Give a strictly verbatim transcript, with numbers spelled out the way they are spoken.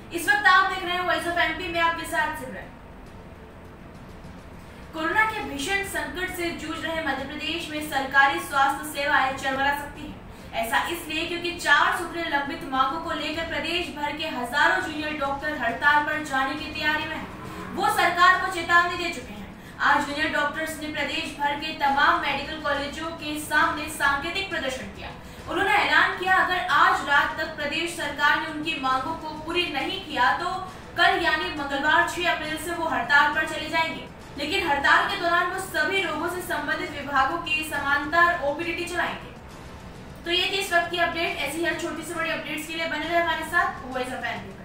इस वक्त आप देख रहे हैं वॉइस ऑफ एमपी में, आपके साथ सिमरन। कोरोना के भीषण संकट से जूझ रहे मध्य प्रदेश में सरकारी स्वास्थ्य सेवाएं चरमरा सकती हैं। ऐसा इसलिए क्योंकि चार सूत्रीय लंबित मांगों को लेकर प्रदेश भर के हजारों जूनियर डॉक्टर हड़ताल पर जाने की तैयारी में हैं। वो सरकार को चेतावनी दे चुके हैं। आज जूनियर डॉक्टर्स ने प्रदेश भर के तमाम मेडिकल कॉलेजों के सामने सांकेतिक प्रदर्शन किया। उन्होंने ऐलान किया, अगर आज रात तक प्रदेश सरकार ने उनकी मांगों को पूरी नहीं किया तो कल यानी मंगलवार छह अप्रैल से वो हड़ताल पर चले जाएंगे। लेकिन हड़ताल के दौरान वो सभी रोगों से संबंधित विभागों की समांतर ओपीडी चलाएंगे। तो ये थी इस वक्त की अपडेट। ऐसी हर छोटी से बड़ी अपडेट्स के लिए बने रहे हमारे साथ वॉइस ऑफ एमपी।